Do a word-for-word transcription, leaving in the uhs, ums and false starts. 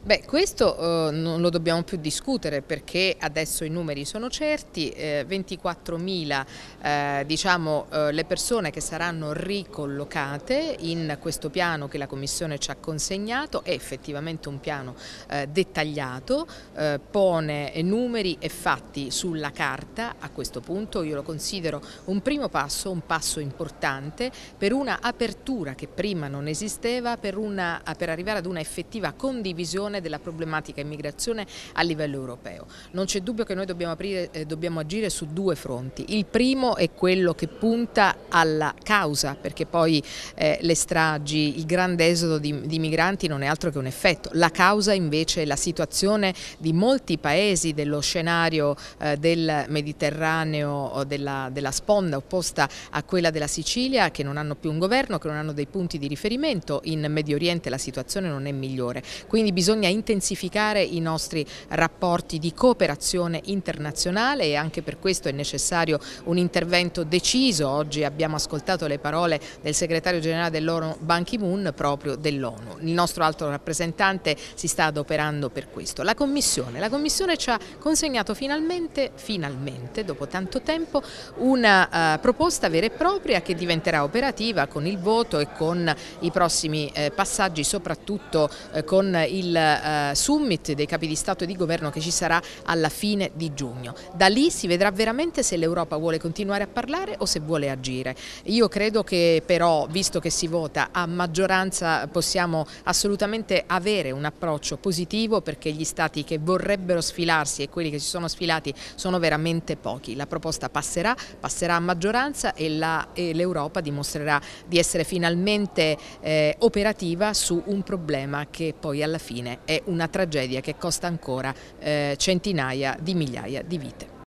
Beh, questo eh, non lo dobbiamo più discutere perché adesso i numeri sono certi, eh, ventiquattromila eh, diciamo, eh, le persone che saranno ricollocate in questo piano che la Commissione ci ha consegnato. È effettivamente un piano eh, dettagliato, eh, pone numeri e fatti sulla carta. A questo punto io lo considero un primo passo, un passo importante per una apertura che prima non esisteva, per, una, per arrivare ad una effettiva condivisione della problematica immigrazione a livello europeo. Non c'è dubbio che noi dobbiamo, aprire, eh, dobbiamo agire su due fronti. Il primo è quello che punta alla causa, perché poi eh, le stragi, il grande esodo di, di migranti non è altro che un effetto. La causa invece è la situazione di molti paesi dello scenario eh, del Mediterraneo, della, della sponda opposta a quella della Sicilia, che non hanno più un governo, che non hanno dei punti di riferimento. In Medio Oriente la situazione non è migliore, quindi bisogna intensificare i nostri rapporti di cooperazione internazionale e anche per questo è necessario un intervento deciso. Oggi abbiamo ascoltato le parole del segretario generale dell'ONU Ban Ki-moon, proprio dell'ONU. Il nostro alto rappresentante si sta adoperando per questo. La Commissione, la Commissione ci ha consegnato finalmente, finalmente, dopo tanto tempo, una uh, proposta vera e propria che diventerà operativa con il voto e con i prossimi eh, passaggi, soprattutto eh, con il eh, summit dei capi di Stato e di Governo che ci sarà alla fine di giugno. Da lì si vedrà veramente se l'Europa vuole continuare a parlare o se vuole agire. Io credo che però, visto che si vota a maggioranza, possiamo assolutamente avere un approccio positivo, perché gli Stati che vorrebbero sfilarsi e quelli che si sono sfilati sono veramente pochi. La proposta passerà, passerà a maggioranza e l'Europa dimostrerà di essere finalmente eh, operativa su un problema che poi alla fine è una tragedia che costa ancora eh, centinaia di migliaia di vite.